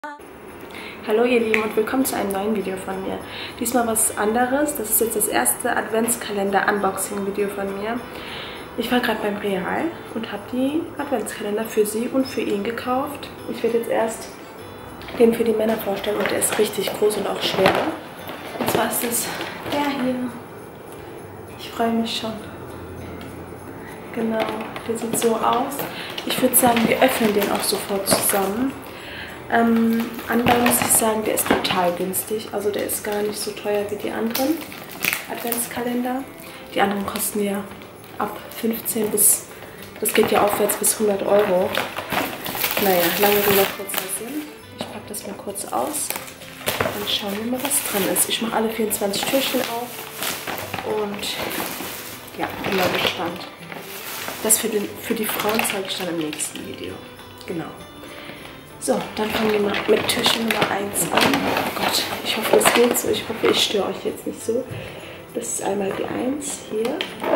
Hallo ihr Lieben und willkommen zu einem neuen Video von mir. Diesmal was anderes, das ist jetzt das erste Adventskalender-Unboxing-Video von mir. Ich war gerade beim Real und habe die Adventskalender für sie und für ihn gekauft. Ich werde jetzt erst den für die Männer vorstellen und der ist richtig groß und auch schwer. Und zwar ist es der hier. Ich freue mich schon. Genau, der sieht so aus. Ich würde sagen, wir öffnen den auch sofort zusammen. Anbei muss ich sagen, der ist total günstig. Also der ist gar nicht so teuer wie die anderen Adventskalender. Die anderen kosten ja ab 15 bis, das geht ja aufwärts bis 100 Euro. Naja, lange Rede, kurzer Sinn. Ich packe das mal kurz aus. Dann schauen wir mal, was drin ist. Ich mache alle 24 Türchen auf. Und ja, bin mal gespannt. Das für die Frauen zeige ich dann im nächsten Video. Genau. So, dann fangen wir mal mit Türchen Nummer 1 an. Oh Gott, ich hoffe, es geht so. Ich hoffe, ich störe euch jetzt nicht so. Das ist einmal die 1 hier.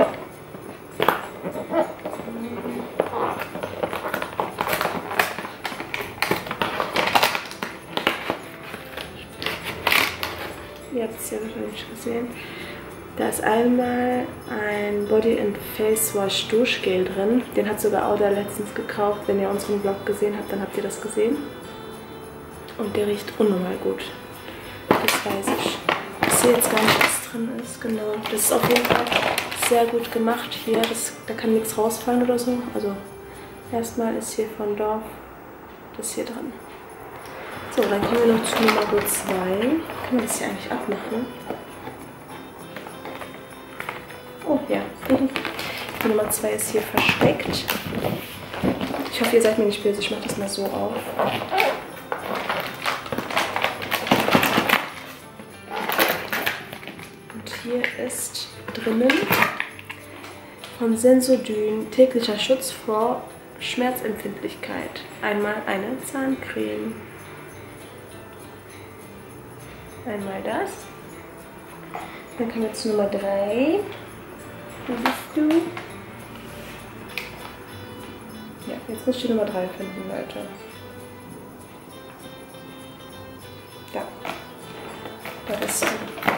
Ihr habt es ja wahrscheinlich gesehen. Da ist einmal ein Body and Face Wash Duschgel drin. Den hat sogar Auda letztens gekauft. Wenn ihr unseren Vlog gesehen habt, dann habt ihr das gesehen. Und der riecht unnormal gut. Das weiß ich. Ich sehe jetzt gar nicht, was drin ist. Genau. Das ist auf jeden Fall sehr gut gemacht hier. Da kann nichts rausfallen oder so. Also erstmal ist hier von Dorf das hier dran. So, dann kommen wir noch zu Nummer 2. Kann man das hier eigentlich abmachen? Oh ja, die Nummer 2 ist hier versteckt. Ich hoffe, ihr seid mir nicht böse. Ich mache das mal so auf. Und hier ist drinnen von Sensodyne täglicher Schutz vor Schmerzempfindlichkeit. Einmal eine Zahncreme. Einmal das. Dann kommen wir zu Nummer 3. Wo bist du? Ja, jetzt muss ich die Nummer 3 finden, Leute. Da. Da ist sie.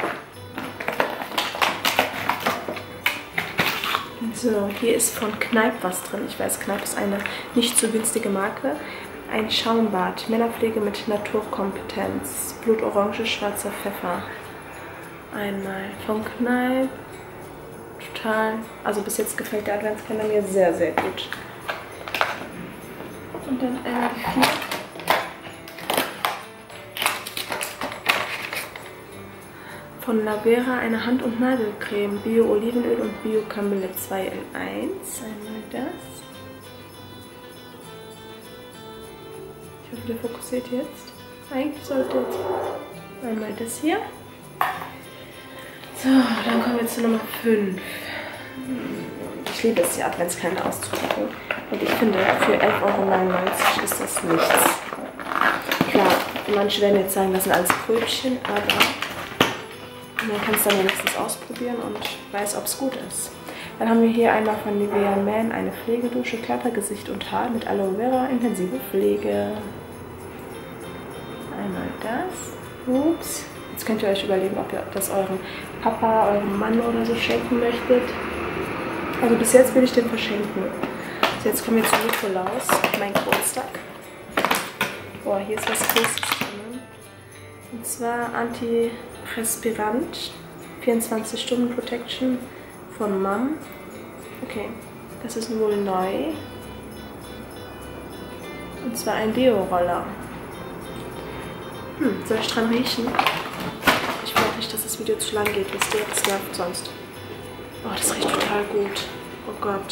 So, hier ist von Kneipp was drin. Ich weiß, Kneipp ist eine nicht so günstige Marke. Ein Schaumbad, Männerpflege mit Naturkompetenz, Blutorange, schwarzer Pfeffer. Einmal von Kneipp. Total, also bis jetzt gefällt der Adventskalender mir sehr, sehr gut. Und dann einmal die 4. Von Lavera eine Hand- und Nagelcreme, Bio-Olivenöl und Bio-Kamille 2 in 1. Einmal das. Ich hoffe, der fokussiert jetzt. Eigentlich sollte jetzt einmal das hier. So, dann kommen wir zu Nummer 5. Ich liebe es, die Adventskalender auszupacken. Und ich finde, für 11,99 € ist das nichts. Klar, manche werden jetzt sagen, das sind alles Pröbchen, aber man kann es dann wenigstens ausprobieren und weiß, ob es gut ist. Dann haben wir hier einmal von Nivea Man eine Pflegedusche, Körper, Gesicht und Haar mit Aloe Vera, intensive Pflege. Einmal das. Ups. Jetzt könnt ihr euch überlegen, ob ihr das eurem Papa, eurem Mann oder so schenken möchtet. Also bis jetzt will ich den verschenken. So, jetzt kommen wir zu Nikolaus, mein Geburtstag. Boah, hier ist was Großes drin. Und zwar Antiperspirant, 24 Stunden Protection von Mom. Okay, das ist wohl neu. Und zwar ein Deo-Roller. Soll ich dran riechen? Ich will nicht, dass das Video zu lang geht, wisst ihr? Das nervt sonst. Oh, das riecht total gut. Oh Gott.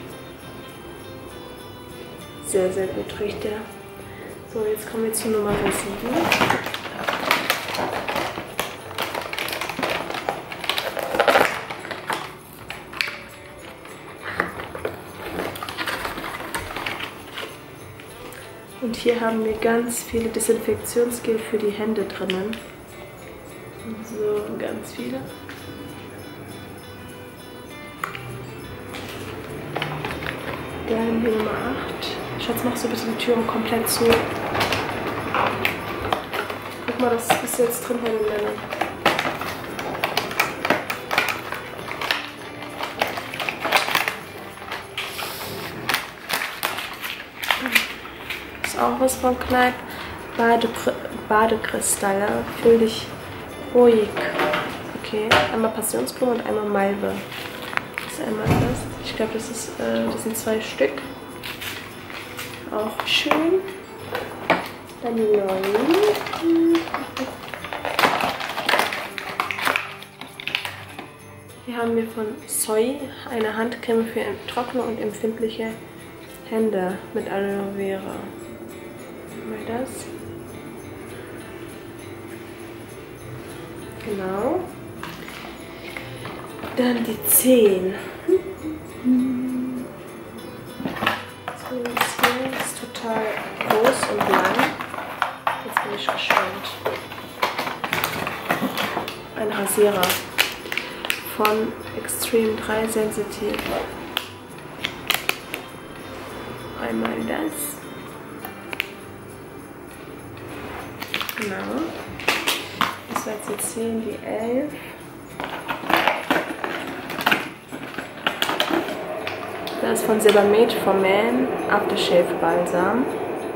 Sehr, sehr gut riecht der. So, jetzt kommen wir zu Nummer 7. Und hier haben wir ganz viele Desinfektionsgel für die Hände drinnen. So, ganz viele. Dann hier Nummer 8. Schatz, machst du bitte die Türen komplett zu. mal, das ist jetzt drin bei den Männern. Das ist auch was von Kneipp. Badekristalle. Fühl dich ruhig. Okay, einmal Passionsblume und einmal Malve. Das ist einmal das. Ich glaube, das sind 2 Stück. Auch schön. Dann 9. Hier haben wir von Soy eine Handcreme für trockene und empfindliche Hände mit Aloe Vera. Mal das. Genau. Dann die 10. So, das hier ist total groß und lang. Jetzt bin ich gespannt. Ein Rasierer von Extreme 3 Sensitive. Einmal das. Genau. Das war jetzt die 10, die 11. Das ist von Sebamed for Man Aftershave Balsam.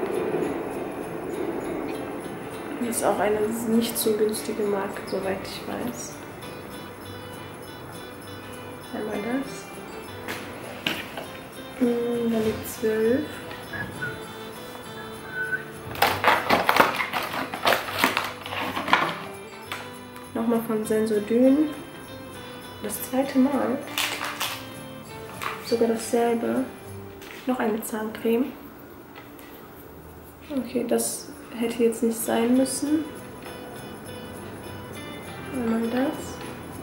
Das ist auch eine nicht so günstige Marke, soweit ich weiß. Einmal das. Dann die 12. Nochmal von Sensodyne. Das 2. Mal. Sogar dasselbe. Noch eine Zahncreme. Okay, das hätte jetzt nicht sein müssen. Einmal das.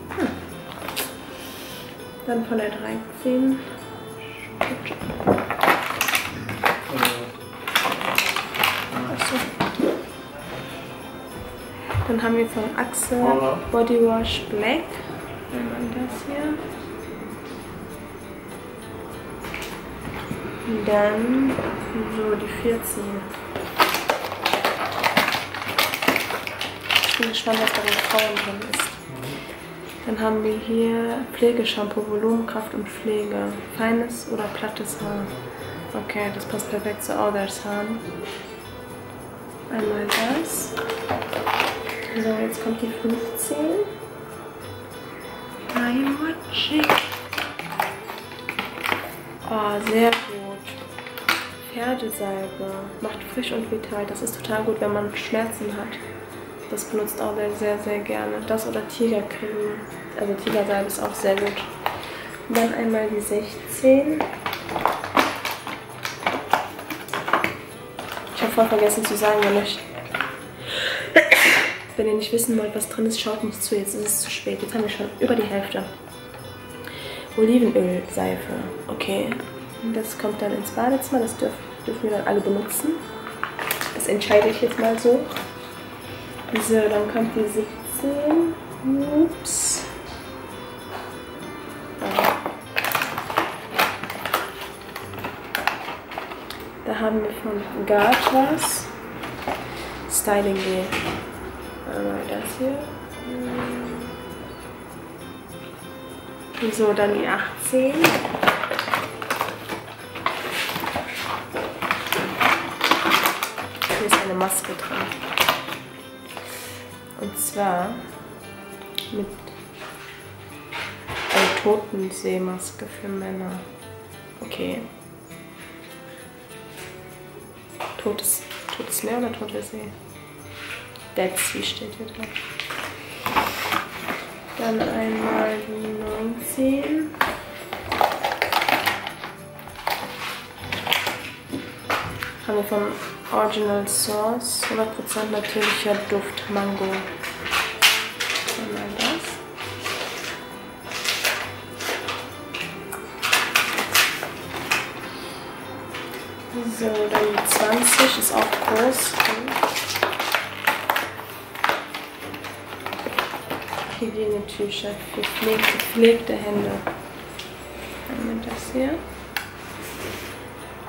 Dann von der 13. Achso. Dann haben wir von Axe Body Wash Black. Einmal das hier. Und dann so die 14. Ich bin gespannt, was bei den Frauen drin ist. Dann haben wir hier Pflegeshampoo, Volumenkraft und Pflege. Feines oder plattes Haar. Okay, das passt perfekt zu Others Haaren. Einmal das. So, jetzt kommt die 15. I'm watching. Oh, sehr gut. Pferdesalbe. Macht frisch und vital. Das ist total gut, wenn man Schmerzen hat. Das benutzt auch sehr, sehr gerne. Das oder Tigercreme. Also Tigersalbe ist auch sehr gut. Und dann einmal die 16. Ich habe voll vergessen zu sagen, wenn ihr nicht wissen wollt, was drin ist, schaut nicht zu. Jetzt ist es zu spät. Jetzt haben wir schon über die Hälfte. Olivenölseife. Okay. Und das kommt dann ins Badezimmer. Das dürfen wir dann alle benutzen. Das entscheide ich jetzt mal so. So, dann kommt die 17. Ups. Da haben wir von Gartwas Styling Gel. Einmal das hier. So, dann die 18. Hier ist eine Maske drin. Und zwar mit einer Totenseemaske für Männer. Okay. Totes Meer oder Tote See? Dead Sea steht hier drin. Dann einmal die 19. Haben wir von Original Source 100% natürlicher Duft Mango. Einmal das. So, dann die 20 ist auch groß. Hygienetücher für gepflegte Hände. Einmal das hier.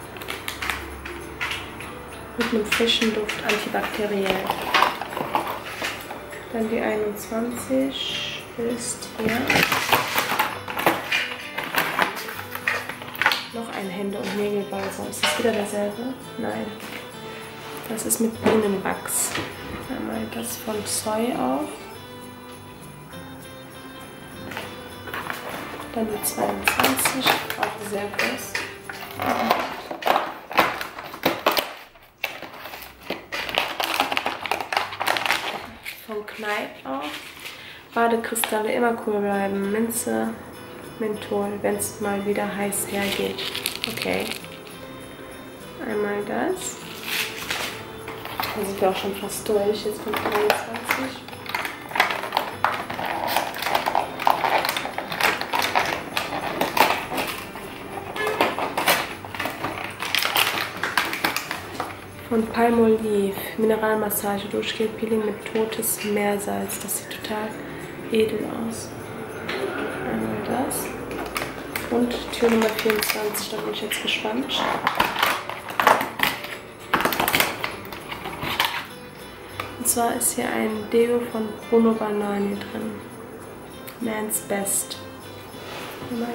Mit einem frischen Duft, antibakteriell. Dann die 21 ist hier. Noch ein Hände- und Nägelbalsam. Ist das wieder derselbe? Nein. Das ist mit Bienenwachs. Einmal das von Zoe auch. Dann die 22, auch sehr groß. Von Kneipp auch. Badekristalle immer cool bleiben. Minze, Menthol, wenn es mal wieder heiß hergeht. Okay. Einmal das. Da sind wir auch schon fast durch. Jetzt kommt 23. Von Palmolive, Mineralmassage, Duschgel-Peeling mit totes Meersalz. Das sieht total edel aus. Einmal das. Und Tür Nummer 24, da bin ich jetzt gespannt. Und zwar ist hier ein Deo von Bruno Banani drin. Man's Best. Einmal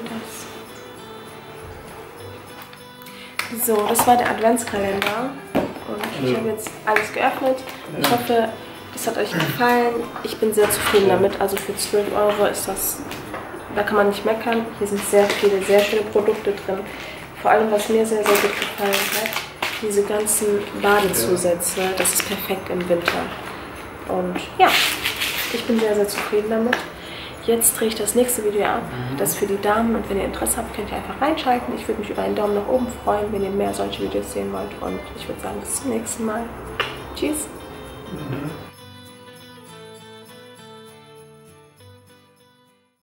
das. So, das war der Adventskalender. Und ich habe jetzt alles geöffnet. Ich hoffe, es hat euch gefallen. Ich bin sehr zufrieden damit. Also für 12 € ist das, da kann man nicht meckern. Hier sind sehr viele, sehr schöne Produkte drin. Vor allem, was mir sehr, sehr gut gefallen hat, diese ganzen Badezusätze. Das ist perfekt im Winter. Und ja, ich bin sehr, sehr zufrieden damit. Jetzt drehe ich das nächste Video ab, das für die Damen, und wenn ihr Interesse habt, könnt ihr einfach reinschalten. Ich würde mich über einen Daumen nach oben freuen, wenn ihr mehr solche Videos sehen wollt, und ich würde sagen, bis zum nächsten Mal. Tschüss!